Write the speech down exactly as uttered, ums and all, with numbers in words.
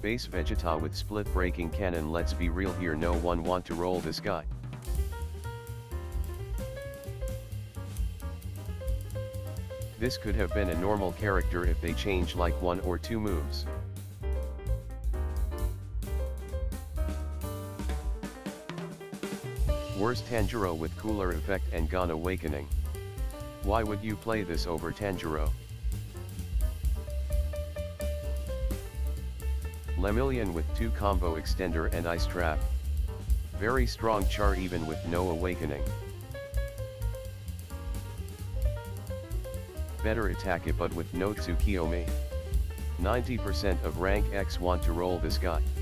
Base Vegeta with split breaking cannon. Let's be real here, no one want to roll this guy. This could have been a normal character if they changed like one or two moves. Worst Tanjiro with cooler effect and Gon Awakening. Why would you play this over Tanjiro? Lemillion with two combo extender and ice trap. Very strong char even with no awakening. Better attack it but with no Tsukiyomi. ninety percent of rank X want to roll this guy.